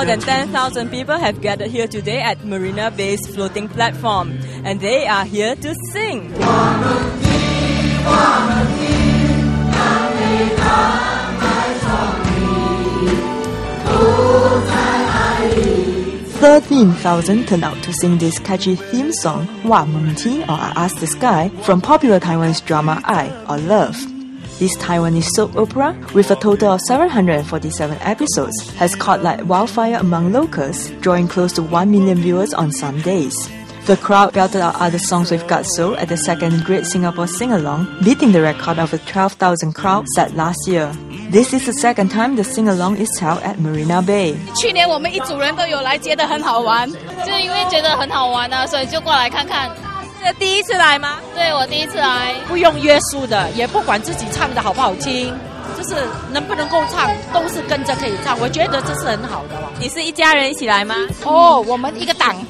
than 10,000 people have gathered here today at Marina Bay's Floating Platform, and they are here to sing. 13,000 turned out to sing this catchy theme song, Wa Meng Ti, or I Ask the Sky, from popular Taiwanese drama I, or Love. This Taiwanese soap opera, with a total of 747 episodes, has caught like wildfire among locals, drawing close to 1 million viewers on some days. The crowd belted out other songs with gusto at the second Great Singapore Sing-Along, beating the record of a 12,000 crowd set last year. This is the second time the sing-along is held at Marina Bay. 去年我们一组人都有来，觉得很好玩，就是因为觉得很好玩啊，所以就过来看看。 是第一次来吗？ 对，我第一次来， 不用约束的，也不管自己唱的好不好听，就是能不能够唱，都是跟着可以唱。我觉得这是很好的了。 你是一家人一起来吗？ 哦，我们一个党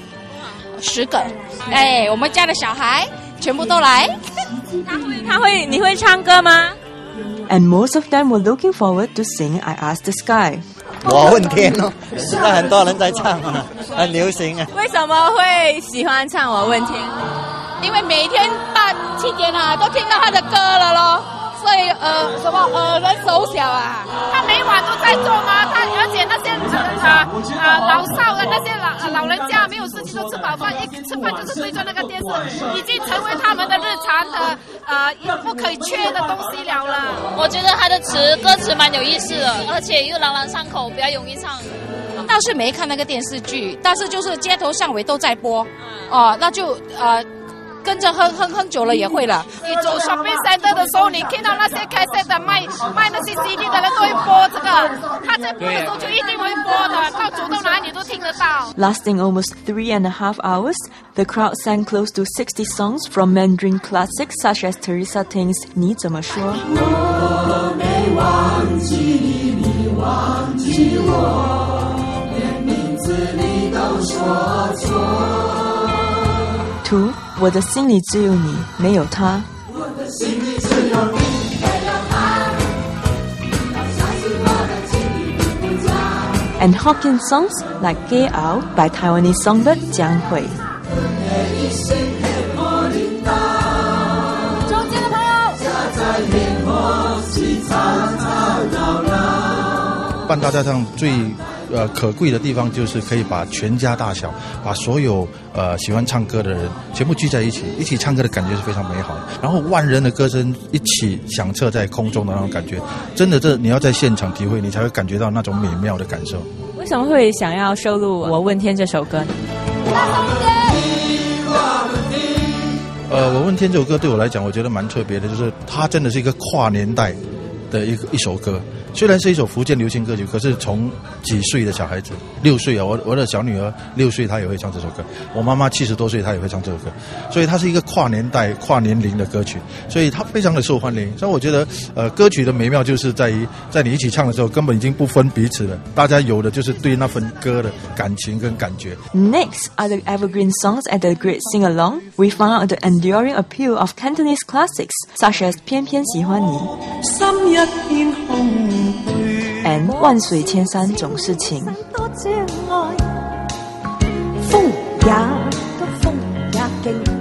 10个，哎，我们家的小孩全部都来。 你会唱歌吗？ And most of them were looking forward to sing I Ask the Sky. 我问天哦，现在很多人在唱啊，很流行啊。 为什么会喜欢唱我问天？ 因为每天7点啊，都听到他的歌了咯，所以耳人手小啊。他每晚都在做吗？而且那些老少的那些老人家没有事情都吃饱饭，一吃饭就是对着那个电视，已经成为他们的日常的不可以缺的东西了。 我觉得他的歌词蛮有意思的，而且又朗朗上口，比较容易唱。 倒是没看那个电视剧，但是就是街头巷尾都在播，那就跟着哼久了也会了。 你走 shopping center 的时候，你看到那些开set的卖那些 CD 的人都会播这个，他在播的时候就一定会播的，到走到哪里都听得到。 Lasting almost 3.5 hours, the crowd sang close to 60 songs from Mandarin classics such as Teresa Teng's 你怎么说。我没忘记你忘记我，连名字你都说错。2我的心里只有你，没有他。我的心里只有你，没有他。要相信我的情意不假。And Hokkien songs like Gay Ao by Taiwanese songbird Jiang Hui. 中间的朋友，家在面默契吵吵闹闹。办大家唱最可贵的地方就是可以把全家大小，把所有喜欢唱歌的人全部聚在一起，一起唱歌的感觉是非常美好的。然后万人的歌声一起响彻在空中的那种感觉，真的你要在现场体会，你才会感觉到那种美妙的感受。 为什么会想要收录《我问天》这首歌呢？ 我问天这首歌对我来讲，我觉得蛮特别的，就是它真的是一个跨年代的一首歌。虽然是一首福建流行歌曲，可是从几岁的小孩子，6岁啊，我的小女儿6岁，她也会唱这首歌。我妈妈70多岁，她也会唱这首歌，所以它是一个跨年代、跨年龄的歌曲，所以它非常的受欢迎。所以我觉得，歌曲的美妙就是在于，在你一起唱的时候，根本已经不分彼此了，大家有的就是对那份歌的感情跟感觉。 Next are the evergreen songs at the Great Sing-Along. We found out the enduring appeal of Cantonese classics such as 偏偏喜欢你。心一片空。And 万水千山总是情。风也都風也勁。